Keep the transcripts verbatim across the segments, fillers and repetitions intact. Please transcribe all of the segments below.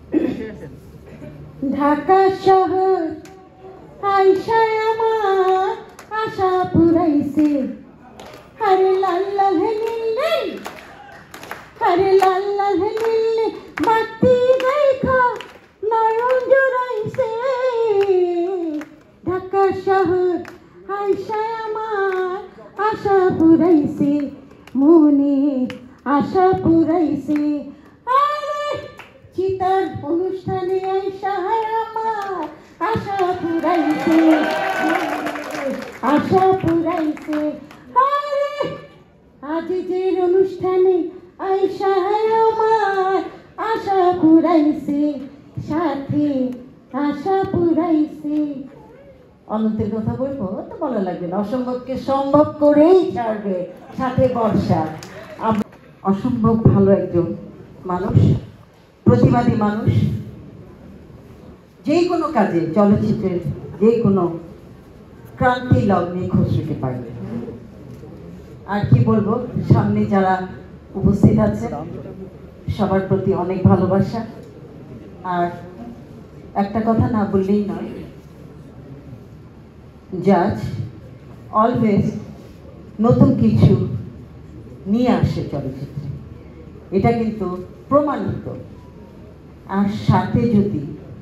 ঢাকা শহর আইসায় আমার আশা পুরাইছে, আরে লাল লাল নীলে, আরে লাল লাল নীলে বাতি দেখা নয়ন জুড়াইছে। ঢাকা শহর আইসায় আমার আশা পুরাইছে, মনে আশা পুরাইছে। আরে চিতার অনুষ্ঠানে আইসায় আমার আশা পুরাইছে, আশা পুরাইছে। আরে আজিজের অনুষ্ঠানে আইসায় আমার আশা পুরাইছে, সাথে আশা পুরাইছে। অনন্তের কথা বলবো তো ভালো লাগবে না, অসম্ভবকে সম্ভব করেই ছাড়বে সাথে বর্ষা। অসম্ভব ভালো একজন মানুষ, প্রতিবাদী মানুষ, যে কোনো কাজে চলচ্চিত্রের যে কোনো ক্রান্তি লগ্নে খসরুকে পাইবে। আর কি বলবো, সামনে যারা উপস্থিত আছে সবার প্রতি অনেক ভালোবাসা। আর একটা কথা না বললেই নয়, জাজ অলওয়েজ নতুন কিছু নিয়ে আসে চলচ্চিত্রে, এটা কিন্তু প্রমাণিত। আর সাথে যদি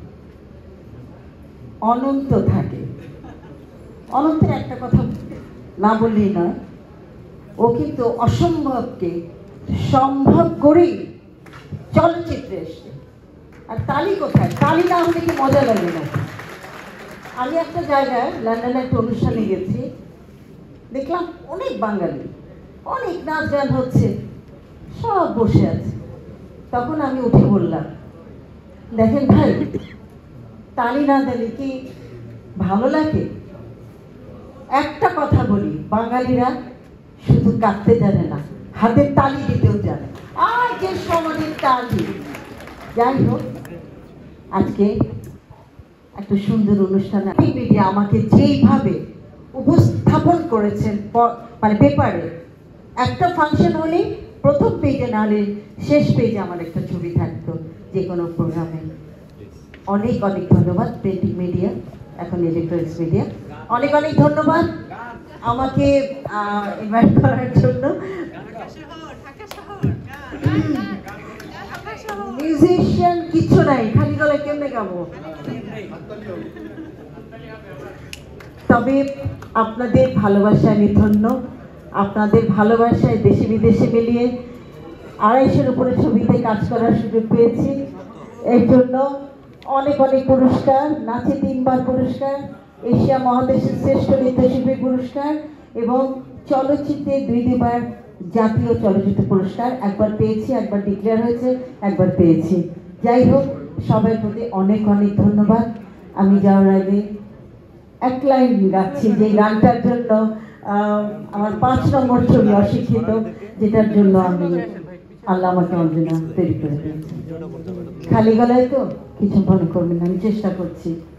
অনন্ত থাকে, অনন্তের একটা কথা না বললেই নয়, ও কিন্তু অসম্ভবকে সম্ভব করেই চলচ্চিত্রে এসছে। আর তালি কোথায়, তালি না হলে কি মজা লাগে না। আমি একটা জায়গায় লন্ডনে একটা অনুষ্ঠানে গেছি, দেখলাম অনেক বাঙালি, অনেক নাচ গান হচ্ছে, সব বসে আছে। তখন আমি উঠে বললাম, দেখেন ভাই, তালি না দিলে কি ভালো লাগে? একটা কথা বলি, বাঙালিরা শুধু কাঁদতে জানে না, হাতের তালি দিতেও জানে। আর যে সমাজের তালি। যাই হোক, আজকে একটা সুন্দর অনুষ্ঠান মিডিয়া আমাকে যেইভাবে উপস্থাপন করেছেন, মানে পেপারে একটা ফাংশন হলে প্রথম পেজে না হলে শেষ পেজে আমার একটা ছবি থাকতো যে কোনো প্রোগ্রামে। অনেক অনেক ধন্যবাদ প্রিন্টিং মিডিয়া, এখন ইলেকট্রনিক্স মিডিয়া। অনেক অনেক ধন্যবাদ আমাকে ইনভাইট করার জন্য। মিউজিশিয়ান কিছু নাই, খালি গলায় কেমনে গাবো? তবে আপনাদের ভালোবাসায় আমি ধন্য, আপনাদের ভালোবাসায় দেশে বিদেশে মিলিয়ে আড়াইশোর উপরে ছবিতে কাজ করার সুযোগ পেয়েছি। এর জন্য অনেক অনেক পুরস্কার, নাচে তিনবার পুরস্কার, এশিয়া মহাদেশের শ্রেষ্ঠ নৃত্যশিল্পী পুরস্কার এবং চলচ্চিত্রে দুই দুবার জাতীয় চলচ্চিত্র পুরস্কার। একবার পেয়েছি, একবার ডিক্লেয়ার হয়েছে, একবার পেয়েছি। যাই হোক, সবার প্রতি অনেক অনেক ধন্যবাদ। আমি যাওয়ার আগে এক লাইন গাচ্ছি, যে গানটার জন্য আমার পাঁচ নম্বর ছবি অশিক্ষিত, যেটার জন্য আমি আল্লাহ আমাকে অঞ্জনা তৈরি করে দিয়েছি। খালি গলায় তো কিছু মনে করবেন না, আমি চেষ্টা করছি।